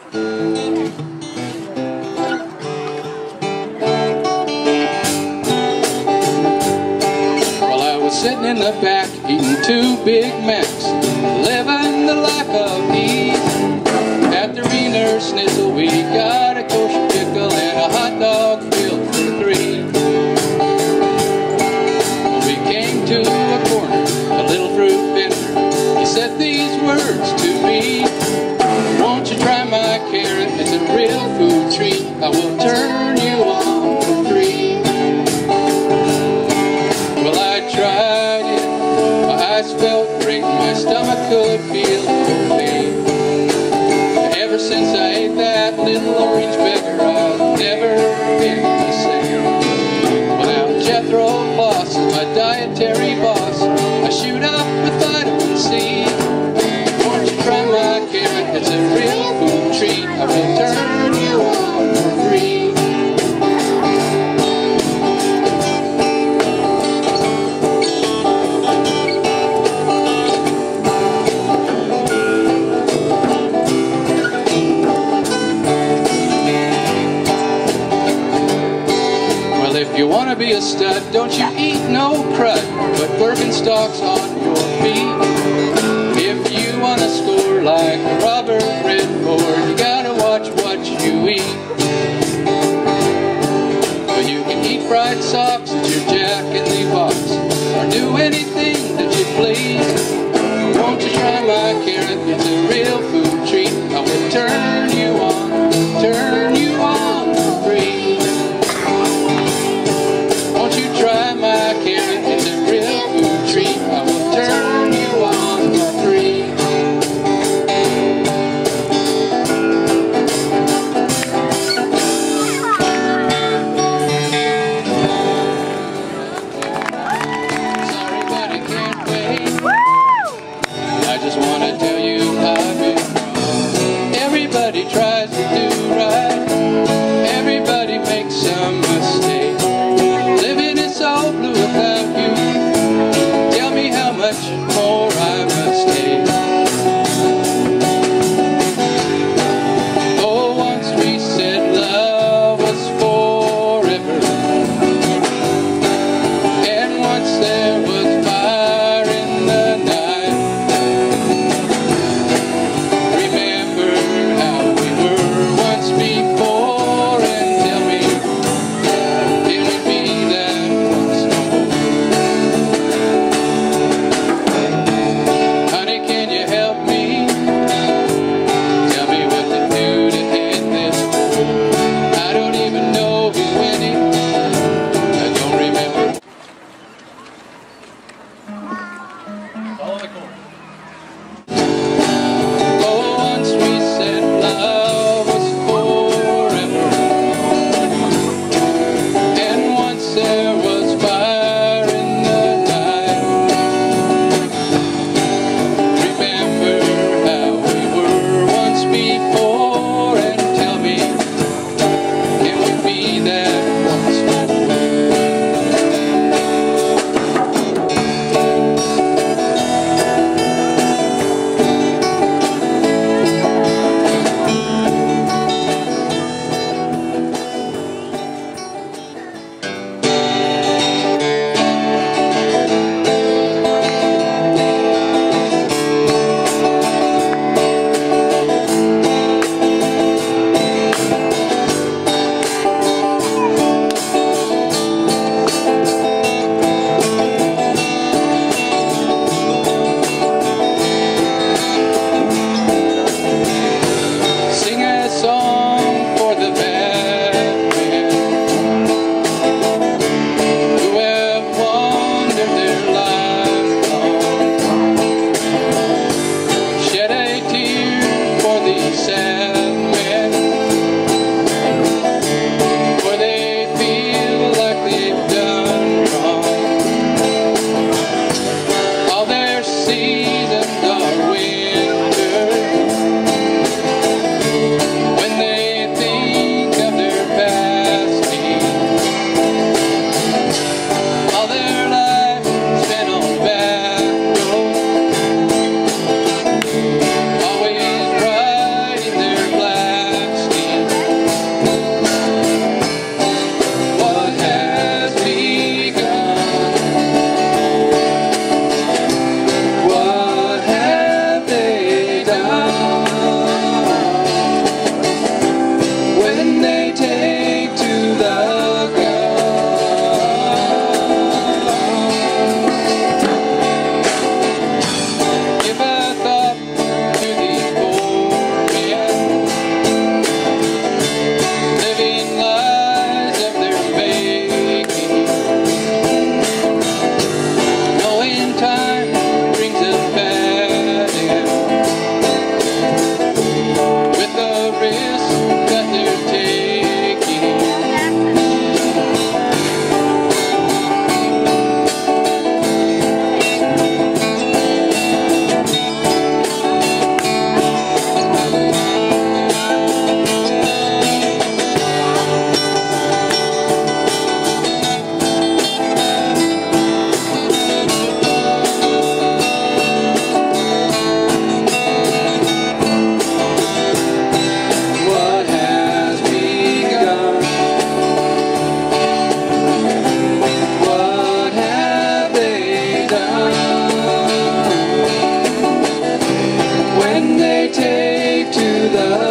Well, I was sitting in the back eating 2 Big Macs, living the life of ease. At the Wiener Schnitzel we got a kosher pickle and a hot dog filled for 3. We came to a corner, a little fruit vendor. He said these words to me: won't you try my carrot? It's a real food treat. I will turn you on for free. Well, I tried it. My eyes felt great. My stomach could feel the pain. Ever since I ate that little orange beggar, I've never been the same. Well, now Jethro Boss is my dietary boss. I shoot up with vitamin C. Won't you try my carrot? It's a real food treat. I will turn you on for free. Well, if you want to be a stud, don't you eat no crud, put Birkenstocks on your feet. If you want to score like Robert Redford, you gotta watch what you eat. Well, you can eat fried sausage or Jack in the Box, or do anything that you please. Won't you try my carrot? It's a real food treat. I will turn you on for free. Won't you try my carrot? It's a real food treat. I will turn you on for free. Sorry, but I can't wait. I just want to tell you I've been wrong. Everybody tries to do right. Everybody makes some mistake. Living is so blue without you. Tell me how much more I must take. Oh, once we said love was forever, and once there was fire in the night. Remember how we were once before, and tell me, can we be that once more? Honey, can you help me? Tell me what to do to end this war. I don't even know who's winning. I don't remember. Oh, once we said love was forever, and once there was fire in the night. Remember how we were once before, and tell me, can we be that once more? Sing a song for the bad men who have wandered their lives long. Shed a tear for these sad men, for they feel like they've done wrong. All their seasons are winter. When they think of their past deeds, all their life spent on back roads, always riding their the